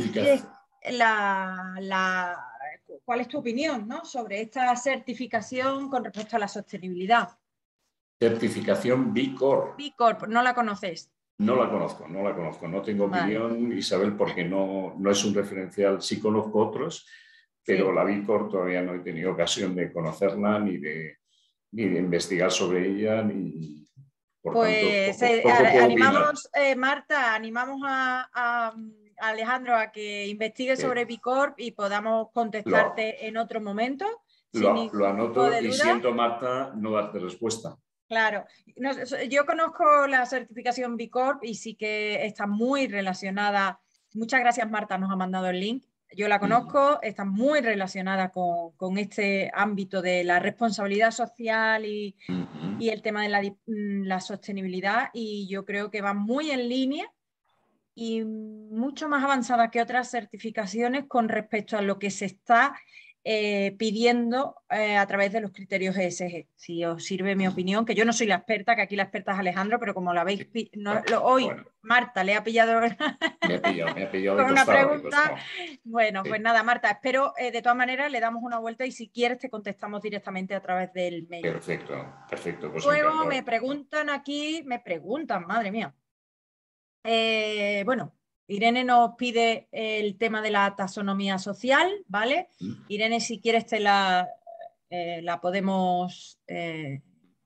es tu opinión, ¿no?, sobre esta certificación con respecto a la sostenibilidad? Certificación B Corp. B Corp, ¿no la conoces? No la conozco. No tengo opinión, Isabel, porque no es un referencial. Sí conozco otros, pero la B Corp todavía no he tenido ocasión de conocerla ni de investigar sobre ella. Pues animamos, Marta, animamos a Alejandro a que investigue sobre B Corp y podamos contestarte en otro momento. Lo anoto y siento, Marta, no darte respuesta. Claro, yo conozco la certificación B Corp y sí que está muy relacionada. Muchas gracias, Marta, nos ha mandado el link. Yo la conozco, está muy relacionada con este ámbito de la responsabilidad social y el tema de la sostenibilidad, y yo creo que va muy en línea y mucho más avanzada que otras certificaciones con respecto a lo que se está pidiendo a través de los criterios ESG. Si os sirve mi opinión, que yo no soy la experta, que aquí la experta es Alejandro, pero como la veis, hoy Marta le ha pillado me ha pillado con una pregunta. Bueno, pues nada, Marta, espero de todas maneras le damos una vuelta y si quieres te contestamos directamente a través del mail. Perfecto. Pues luego me preguntan, madre mía. Bueno, Irene nos pide el tema de la taxonomía social, ¿vale? Irene, si quieres la podemos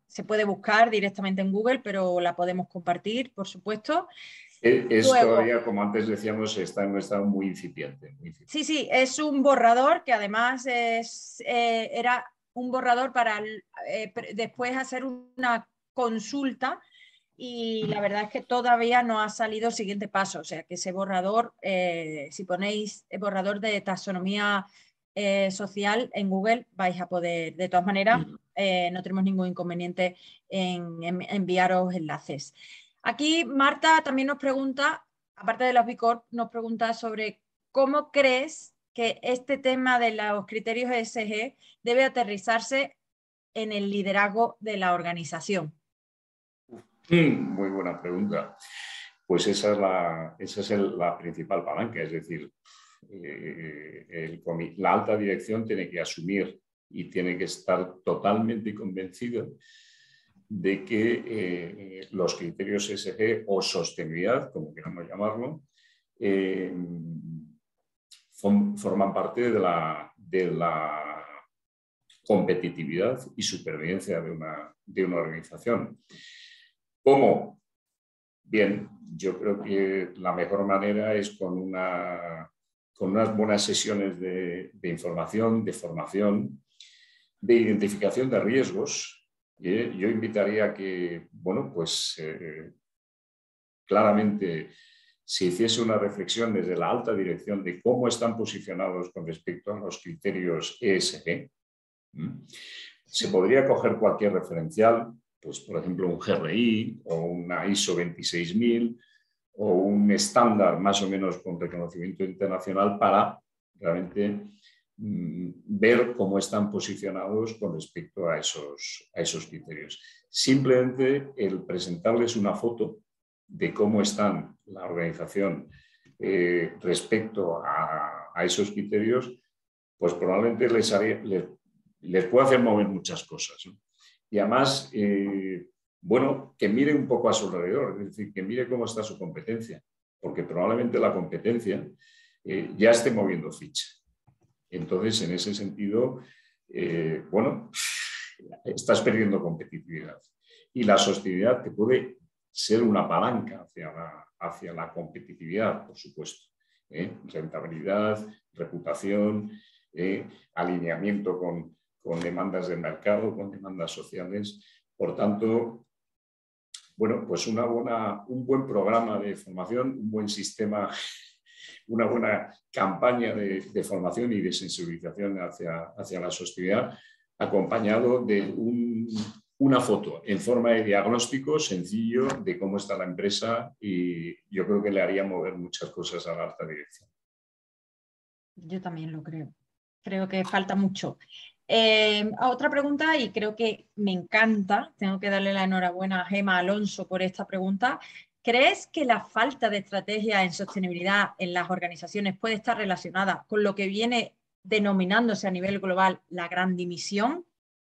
se puede buscar directamente en Google, pero la podemos compartir, por supuesto. Es Luego, todavía, como antes decíamos, está en un estado muy incipiente. Muy incipiente. sí, sí, es un borrador que además era un borrador para después hacer una consulta y la verdad es que todavía no ha salido el siguiente paso. O sea, que ese borrador, si ponéis el borrador de taxonomía social en Google, vais a poder, de todas maneras, no tenemos ningún inconveniente en enviaros enlaces. Aquí Marta también nos pregunta, aparte de los B Corp, nos pregunta sobre cómo crees que este tema de los criterios ESG debe aterrizarse en el liderazgo de la organización. Muy buena pregunta. Pues esa es la principal palanca, es decir, la alta dirección tiene que asumir y tiene que estar totalmente convencida de que los criterios ESG o sostenibilidad, como queramos llamarlo, forman parte de la competitividad y supervivencia de una organización. ¿Cómo? Bien, yo creo que la mejor manera es con unas buenas sesiones de información, de formación, de identificación de riesgos. Yo invitaría a que, bueno, pues claramente se hiciese una reflexión desde la alta dirección de cómo están posicionados con respecto a los criterios ESG. Se podría coger cualquier referencial, pues por ejemplo un GRI o una ISO 26000 o un estándar más o menos con reconocimiento internacional para realmente ver cómo están posicionados con respecto a esos criterios. Simplemente el presentarles una foto de cómo están la organización respecto a esos criterios, pues probablemente les puede hacer mover muchas cosas, ¿no? Y además, bueno, que mire un poco a su alrededor, es decir, que mire cómo está su competencia, porque probablemente la competencia ya esté moviendo ficha. Entonces, en ese sentido, bueno, estás perdiendo competitividad. Y la sostenibilidad te puede ser una palanca hacia la competitividad, por supuesto. Rentabilidad, reputación, alineamiento con demandas del mercado, con demandas sociales. Por tanto, bueno, pues un buen programa de formación, un buen sistema, una buena campaña de formación y de sensibilización hacia la sostenibilidad, acompañado de una foto en forma de diagnóstico sencillo de cómo está la empresa, y yo creo que le haría mover muchas cosas a la alta dirección. Yo también lo creo. Creo que falta mucho. Otra pregunta, y creo que me encanta, tengo que darle la enhorabuena a Gemma Alonso por esta pregunta. ¿Crees que la falta de estrategia en sostenibilidad en las organizaciones puede estar relacionada con lo que viene denominándose a nivel global la gran dimisión?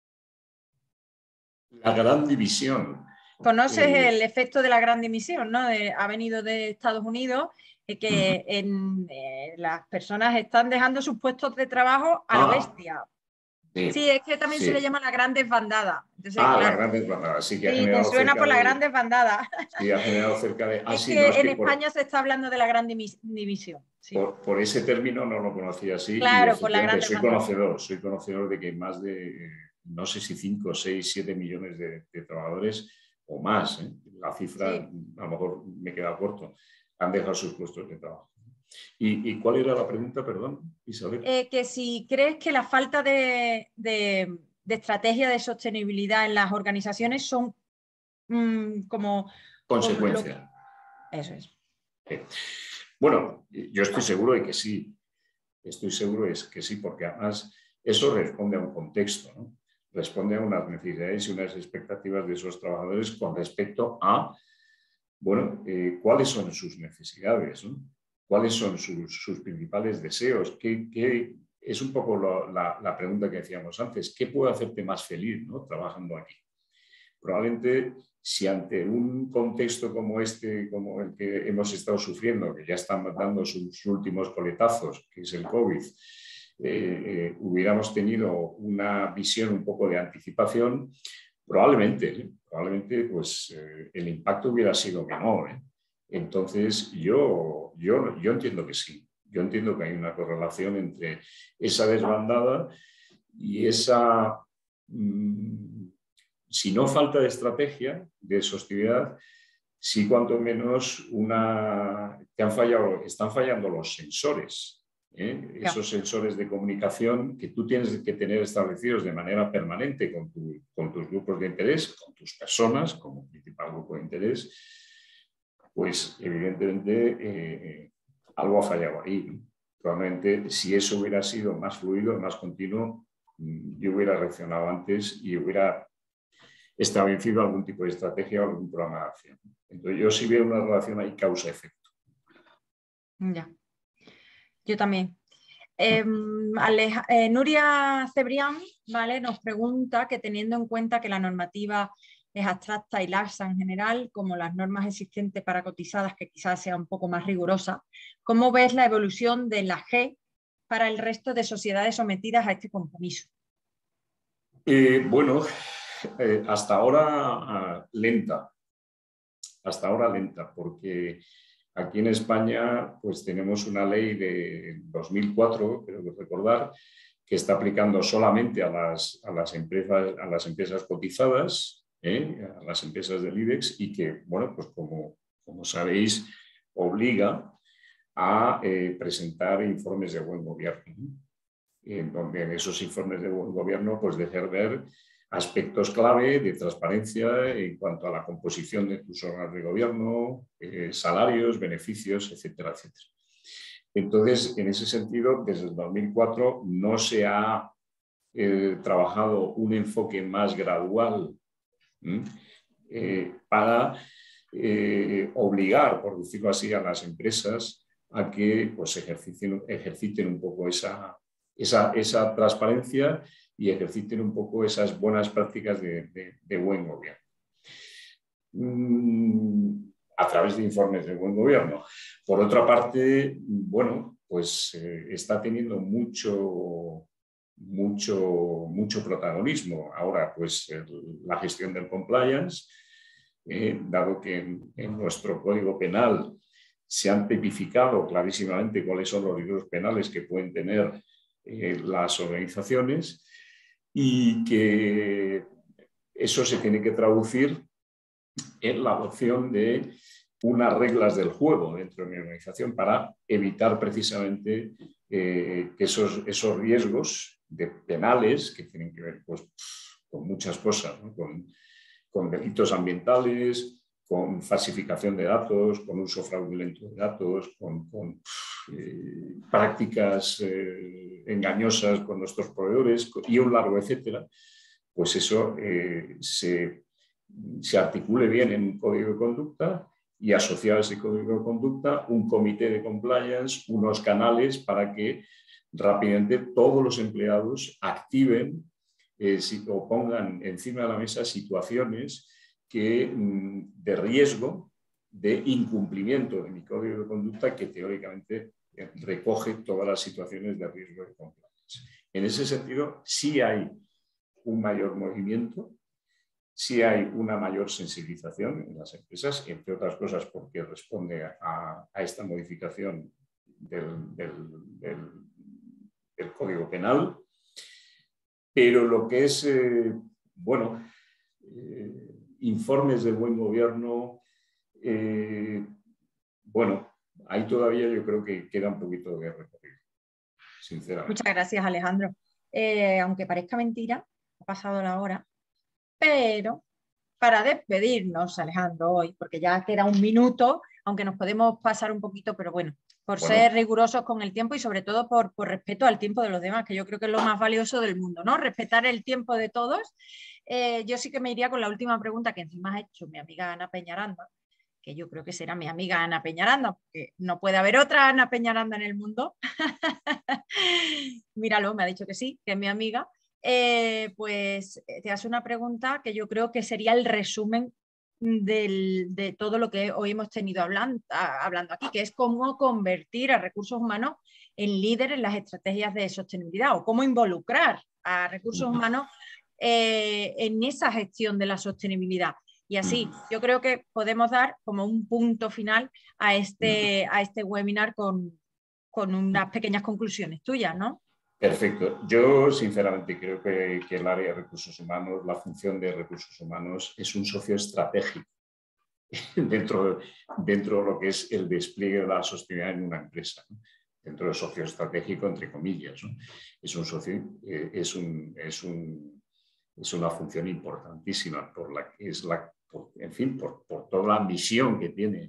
La gran división. ¿Conoces el efecto de la gran dimisión, ¿no? Ha venido de Estados Unidos, que las personas están dejando sus puestos de trabajo a lo bestia. Sí, es que también se le llama la gran desbandada. Entonces, claro, la gran desbandada. Sí, que ha sí, generado me suena por la gran de... desbandada. Sí, ha generado cerca de... Es sí, que no, en España se está hablando de la gran división. Sí. Por ese término no lo conocía así, y Claro, por la gran efectivamente desbandada. soy conocedor de que más de, no sé si 5, 6, 7 millones de trabajadores o más, la cifra Sí. a lo mejor me queda corto, han dejado sus puestos de trabajo. ¿Y cuál era la pregunta, perdón, Isabel? Que si crees que la falta de estrategia de sostenibilidad en las organizaciones son como... Consecuencia. Eso es. Bueno, yo estoy seguro de que sí. Estoy seguro de que sí, porque además eso responde a un contexto, ¿no? Responde a unas necesidades y unas expectativas de esos trabajadores con respecto a, bueno, cuáles son sus necesidades, ¿no? Cuáles son sus principales deseos. Es un poco la pregunta que decíamos antes. ¿Qué puede hacerte más feliz, ¿no?, trabajando aquí? Probablemente, si ante un contexto como este, como el que hemos estado sufriendo, que ya están dando sus últimos coletazos, que es el COVID, hubiéramos tenido una visión un poco de anticipación, Probablemente pues, el impacto hubiera sido menor, ¿eh? Entonces, yo entiendo que sí. Yo entiendo que hay una correlación entre esa desbandada y esa, si no falta de estrategia, de sostenibilidad, sí cuanto menos están fallando los sensores. Esos sensores de comunicación que tú tienes que tener establecidos de manera permanente con tus grupos de interés, con tus personas como principal grupo de interés, pues evidentemente algo ha fallado ahí, ¿no? Probablemente si eso hubiera sido más fluido, más continuo, yo hubiera reaccionado antes y hubiera establecido algún tipo de estrategia o algún programa de acción. Entonces yo sí veo una relación ahí causa-efecto. Ya. Yo también. Nuria Cebrián, ¿vale?, nos pregunta que teniendo en cuenta que la normativa es abstracta y laxa en general, como las normas existentes para cotizadas, que quizás sea un poco más rigurosa, ¿cómo ves la evolución de la G para el resto de sociedades sometidas a este compromiso? Bueno, hasta ahora lenta, porque aquí en España pues tenemos una ley de 2004, creo que recordar, que está aplicando solamente a las empresas cotizadas, a las empresas del IBEX, y que, bueno, pues como sabéis, obliga a presentar informes de buen gobierno, donde en esos informes de buen gobierno pues dejar ver aspectos clave de transparencia en cuanto a la composición de tus órganos de gobierno, salarios, beneficios, etcétera, etcétera. Entonces, en ese sentido, desde el 2004 no se ha trabajado un enfoque más gradual para obligar, por decirlo así, a las empresas a que pues, ejerciten un poco esa transparencia y ejerciten un poco esas buenas prácticas de buen gobierno. A través de informes de buen gobierno. Por otra parte, bueno, pues está teniendo mucho protagonismo ahora pues la gestión del compliance, dado que en nuestro Código Penal se han tipificado clarísimamente cuáles son los riesgos penales que pueden tener las organizaciones, y que eso se tiene que traducir en la adopción de unas reglas del juego dentro de mi organización para evitar precisamente que esos riesgos penales, que tienen que ver pues, con muchas cosas, ¿no? con delitos ambientales, con falsificación de datos, con uso fraudulento de datos, con prácticas engañosas con nuestros proveedores y un largo etcétera, pues eso se articule bien en un código de conducta y asociado a ese código de conducta un comité de compliance, unos canales para que rápidamente todos los empleados activen o pongan encima de la mesa situaciones de riesgo de incumplimiento de mi código de conducta, que teóricamente recoge todas las situaciones de riesgo de compliance. En ese sentido, sí hay un mayor movimiento, sí hay una mayor sensibilización en las empresas, entre otras cosas porque responde a esta modificación del Código Penal, pero lo que es, informes de buen gobierno, ahí todavía yo creo que queda un poquito de recorrido, sinceramente. Muchas gracias, Alejandro. Aunque parezca mentira, ha pasado la hora, pero para despedirnos, Alejandro, hoy, porque ya queda un minuto, aunque nos podemos pasar un poquito, pero bueno, ser rigurosos con el tiempo y sobre todo por respeto al tiempo de los demás, que yo creo que es lo más valioso del mundo, ¿no? Respetar el tiempo de todos. Yo sí que me iría con la última pregunta que encima ha hecho mi amiga Ana Peñaranda, que yo creo que será mi amiga Ana Peñaranda, porque no puede haber otra Ana Peñaranda en el mundo. Míralo, me ha dicho que sí, que es mi amiga. Pues te hace una pregunta que yo creo que sería el resumen de todo lo que hoy hemos tenido hablando aquí, que es cómo convertir a recursos humanos en líder en las estrategias de sostenibilidad, o cómo involucrar a recursos humanos en esa gestión de la sostenibilidad. Y así yo creo que podemos dar como un punto final a este webinar con unas pequeñas conclusiones tuyas, ¿no? Perfecto. Yo sinceramente creo que el área de recursos humanos, la función de recursos humanos es un socio estratégico dentro de lo que es el despliegue de la sostenibilidad en una empresa, ¿no? Dentro del socio estratégico, entre comillas, ¿no? Es un socio, es una función importantísima por toda la misión que tiene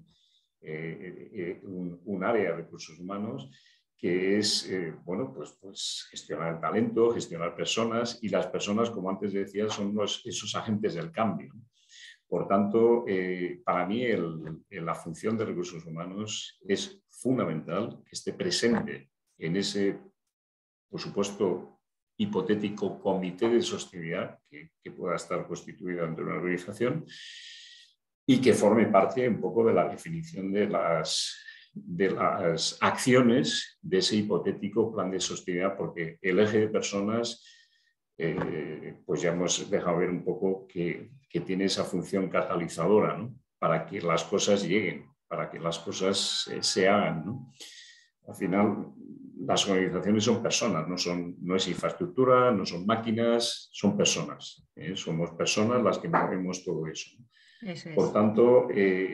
un área de recursos humanos, que es pues gestionar el talento, gestionar personas, y las personas, como antes decía, son esos agentes del cambio. Por tanto, para mí la función de recursos humanos es fundamental que esté presente en ese, por supuesto, hipotético comité de sostenibilidad que pueda estar constituido dentro de una organización y que forme parte un poco de la definición de las acciones de ese hipotético plan de sostenibilidad, porque el eje de personas, pues ya hemos dejado ver un poco que tiene esa función catalizadora, ¿no? Para que las cosas lleguen, para que las cosas se hagan, ¿no? Al final, las organizaciones son personas, no es infraestructura, no son máquinas, son personas. Somos personas las que movemos todo eso. Eso es. Por tanto,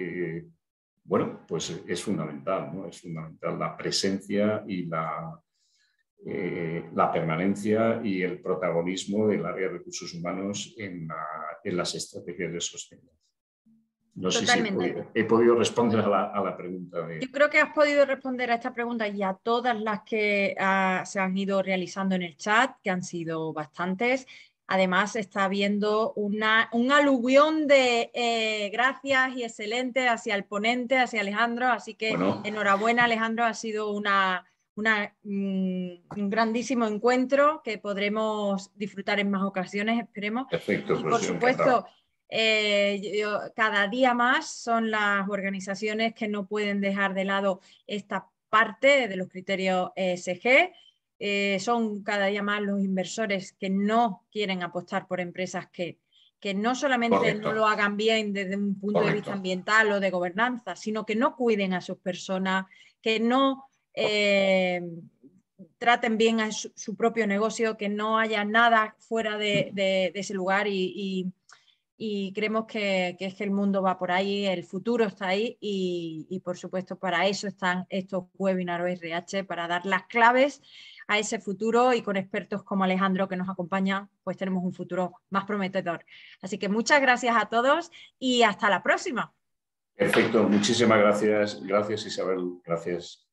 pues es fundamental, ¿no? Es fundamental la presencia y la permanencia y el protagonismo del área de recursos humanos en las estrategias de sostenibilidad. No Totalmente. sé si he podido responder a la pregunta. Yo creo que has podido responder a esta pregunta y a todas las que se han ido realizando en el chat, que han sido bastantes. Además, está habiendo un aluvión de gracias y excelentes hacia el ponente, hacia Alejandro. Así que enhorabuena, Alejandro. Ha sido un grandísimo encuentro que podremos disfrutar en más ocasiones, esperemos. Perfecto, Y por supuesto, cada día más son las organizaciones que no pueden dejar de lado esta parte de los criterios ESG. Son cada día más los inversores que no quieren apostar por empresas que no solamente no lo hagan bien desde un punto de vista ambiental o de gobernanza, sino que no cuiden a sus personas, que no traten bien a su propio negocio, que no haya nada fuera de ese lugar y creemos que es que el mundo va por ahí, el futuro está ahí y por supuesto para eso están estos webinars ORH, para dar las claves a ese futuro, y con expertos como Alejandro que nos acompaña, pues tenemos un futuro más prometedor. Así que muchas gracias a todos y hasta la próxima. Perfecto, muchísimas gracias. Gracias, Isabel. Gracias.